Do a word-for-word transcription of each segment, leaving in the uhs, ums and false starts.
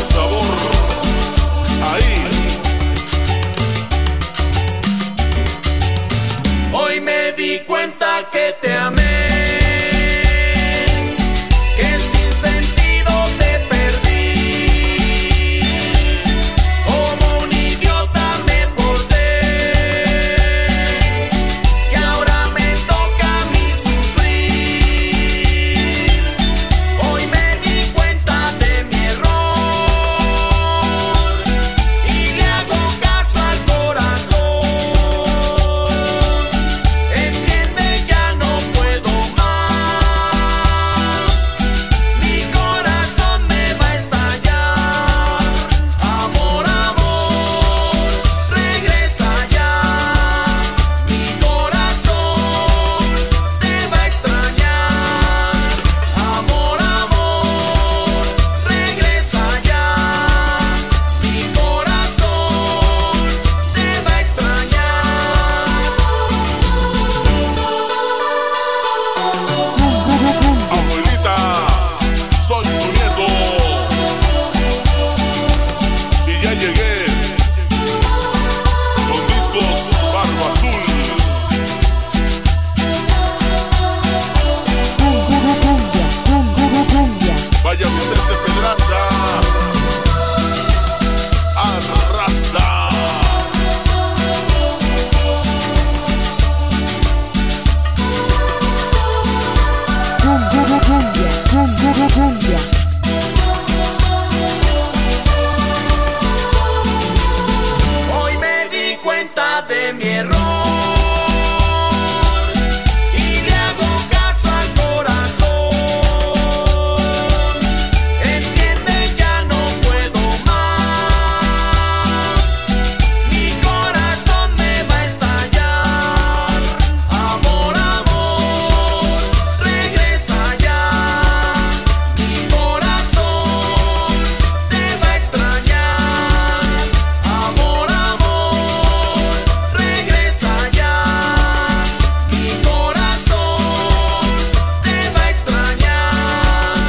sabor. Ahí. Hoy me di cuenta que te amé, que sin sentido te perdí. Como un idiota me porté y ahora me toca a mí sufrir. Hoy me di cuenta de mi error y le hago caso al corazón. Entiende, ya no puedo más. Mi corazón me va a estallar. Amor, amor, regresa ya. Mi corazón te va a extrañar. Amor, amor, regresa ya. Mi corazón te va a extrañar. Abuelita, soy su nieto. Y ya llegué con discos Barba Azul. Vaya Vicente Pedraza, arrasa. Hoy me di cuenta de mi error y le hago caso al corazón. Entiende, ya no puedo más. Mi corazón me va a estallar. Amor, amor, regresa ya. Mi corazón te va a extrañar. Amor, amor, regresa ya. Mi corazón te va a extrañar.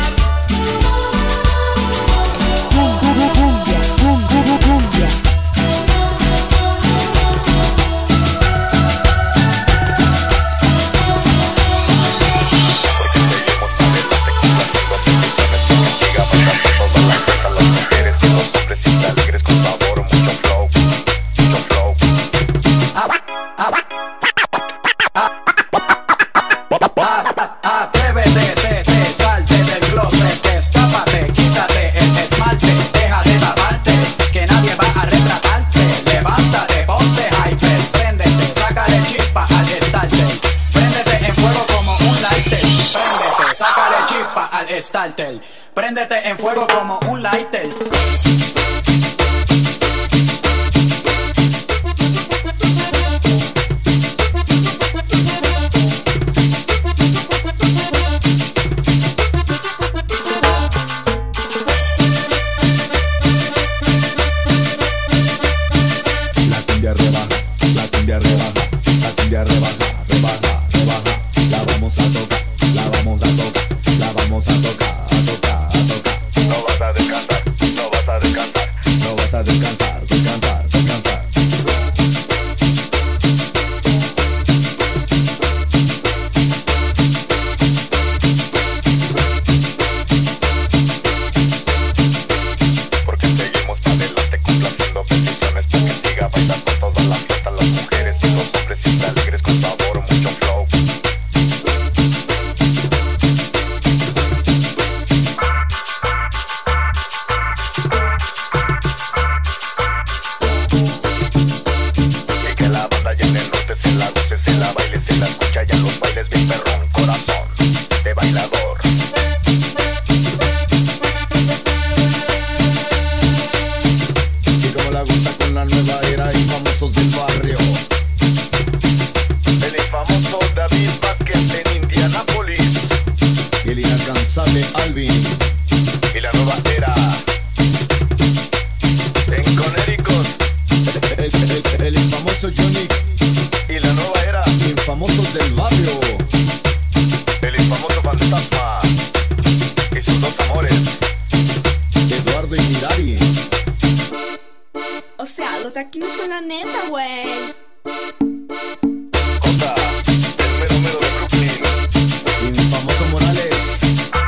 Atrévete, te, te, salte del closet, destápate, quítate el esmalte, deja de lavarte, que nadie va a retratarte. Levántate, ponte hyper, préndete, sácale chispa al starter. Préndete en fuego como un lighter, préndete, sácale chispa al starter. Préndete en fuego como un lighter. La cumbia rebaja, la cumbia rebaja, la cumbia rebaja, rebaja, rebaja. La vamos a tocar, la vamos a tocar, la vamos a tocar, a tocar, a tocar. No vas a descansar, no Daddy. O sea, los de aquí no son la neta, güey. Jota, el mero mero de Brooklyn. Infamoso Morales.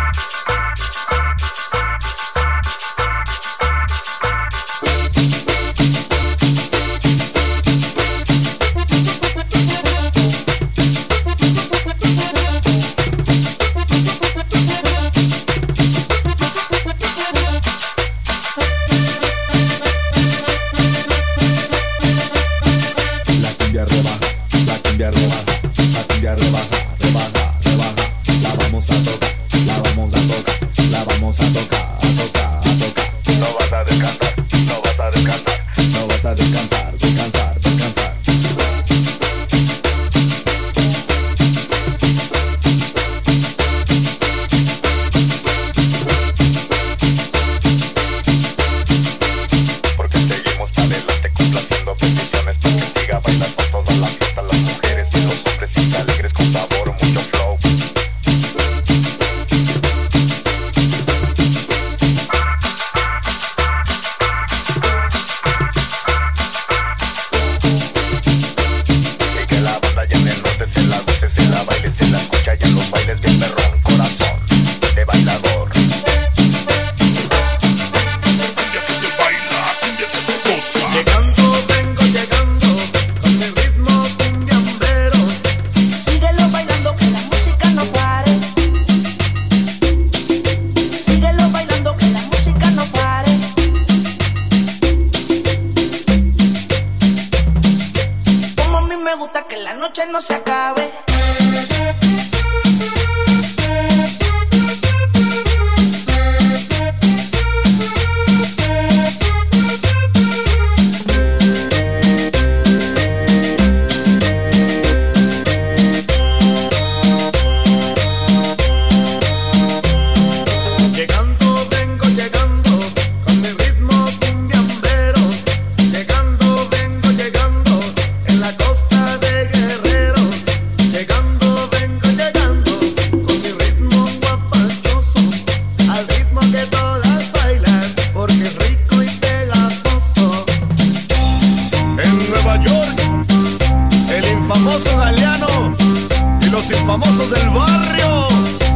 No se acabe. Llegando, vengo llegando, con mi ritmo cumbiambero. Llegando, vengo llegando, en la costa de Guerrero. Llegando, vengo llegando, con mi ritmo guapachoso, al ritmo que todas bailan, porque es rico y pegajoso. En Nueva York, el infamoso Galeano y los infamosos del barrio.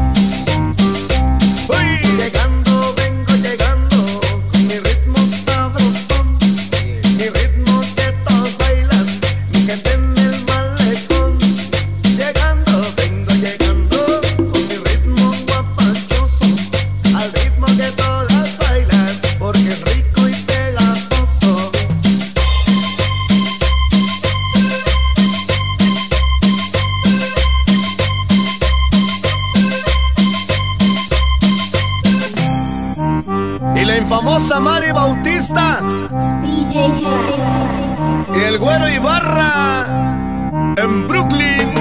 ¡Uy! Llegando, vengo llegando, con mi ritmo sabrosón, mi ritmo que todos bailan, mi gente en el malecón. Llegando, vengo llegando, con mi ritmo guapachoso, al ritmo que todas bailan, porque es rico y pegajoso. Y la infamosa Mari Bautista D J y el Güero Ibarra en Brooklyn.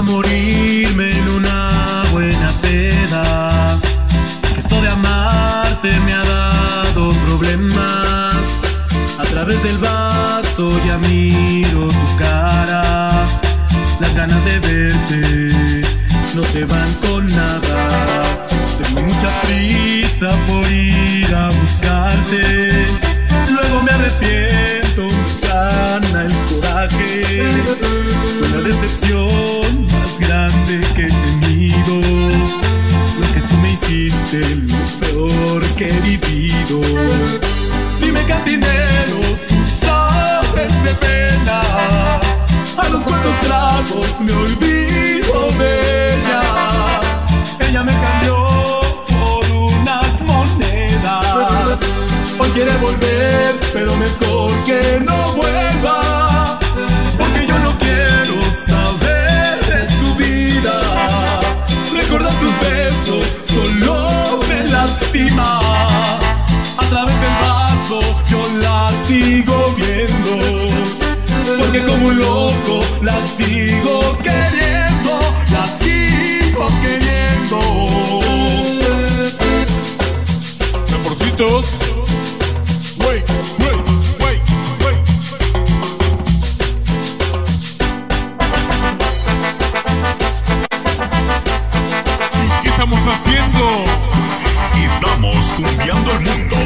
morirme en una buena peda. Esto de amarte me ha dado problemas. A través del vaso ya miro tu cara. Las ganas de verte no se van con nada. Tengo mucha prisa por ir a buscarte. Luego me arrepiento, me gana el coraje. Fue la decepción más grande que he tenido. Lo que tú me hiciste, lo peor que he vivido. Dime, cantinero, tú sabes de penas. A los cuantos tragos me olvido de ella. Ella me cambió por unas monedas. Hoy quiere volver, pero mejor que no vuelva. Porque yo no quiero saber de su vida. Recordar tus besos solo me lastima. A través del vaso yo la sigo viendo. Porque como un loco la sigo queriendo. La sigo queriendo. Reporcitos. Wait, wait, wait, wait. ¿Y qué estamos haciendo? Estamos cumbiando el mundo.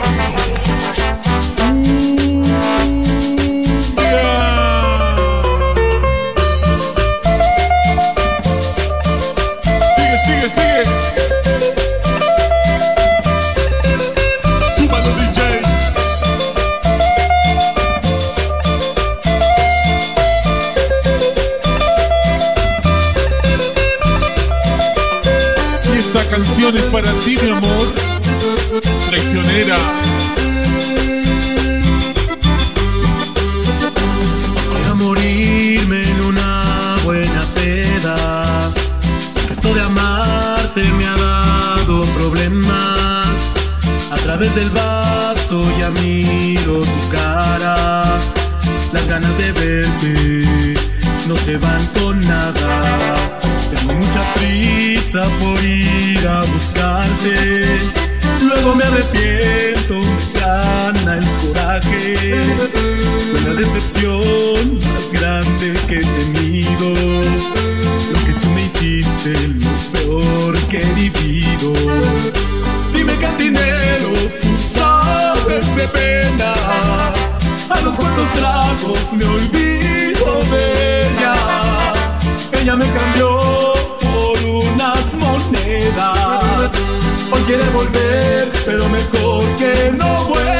Sigue, sigue, sigue. Súbalo, D J. Y esta canción es para ti, mi amor. Traicionera. Quisiera morirme en una buena peda. Esto de amarte me ha dado problemas. A través del vaso ya miro tu cara. Las ganas de verte no se van con nada. Tengo mucha prisa por ir a buscarte. Luego me arrepiento, me gana el coraje. Fue la decepción más grande que he tenido. Lo que tú me hiciste, lo peor que he vivido. Dime, cantinero, tú sabes de penas. A los cuantos tragos me olvido de ella. Ella me cambió por unas monedas. Hoy quiere volver, pero mejor que no vuelva.